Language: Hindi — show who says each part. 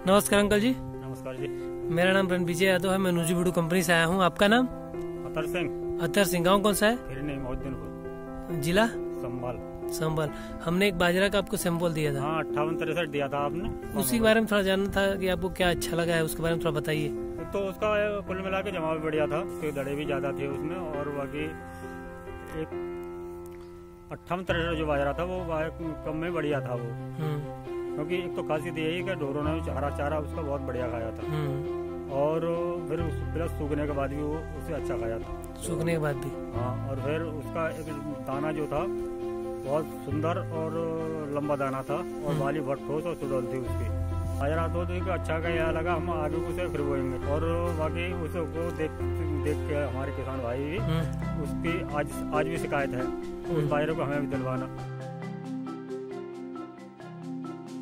Speaker 1: नमस्कार अंकल जी।
Speaker 2: नमस्कार जी।
Speaker 1: मेरा नाम रणविजय यादव है। मैं नुजीवीडू कंपनी से आया हूँ। आपका नाम? अतर सिंह। गाँव कौन सा है? जिला? संभल। हमने एक बाजरा का आपको सैंपल दिया था।
Speaker 2: हाँ, 5863 दिया था आपने।
Speaker 1: उसी के बारे में थोड़ा जानना था कि आपको क्या अच्छा लगा है, उसके बारे में थोड़ा बताइए।
Speaker 2: तो उसका कुल मिला के जमा भी बढ़िया था, उसके दड़े भी ज्यादा थे उसमें, और बाकी एक 5863 जो बाजरा था वो कम में बढ़िया था वो। क्योंकि एक तो खासियत यही कि ढोरों ने चारा उसका बहुत बढ़िया खाया था, और फिर प्लस सूखने के बाद भी वो उसे अच्छा खाया था।
Speaker 1: सूखने के बाद भी? हाँ।
Speaker 2: और फिर उसका एक दाना जो था बहुत सुंदर और लंबा दाना था, और बाली बहुत ठोस और सुडौल थी उसकी। बाजरा तो अच्छा का यह लगा, हम आगे उसे फिर बोएंगे। और बाकी उसको देख के हमारे किसान भाई भी उसकी आज भी शिकायत है, उस बाजरे को हमें भी दिलवाना।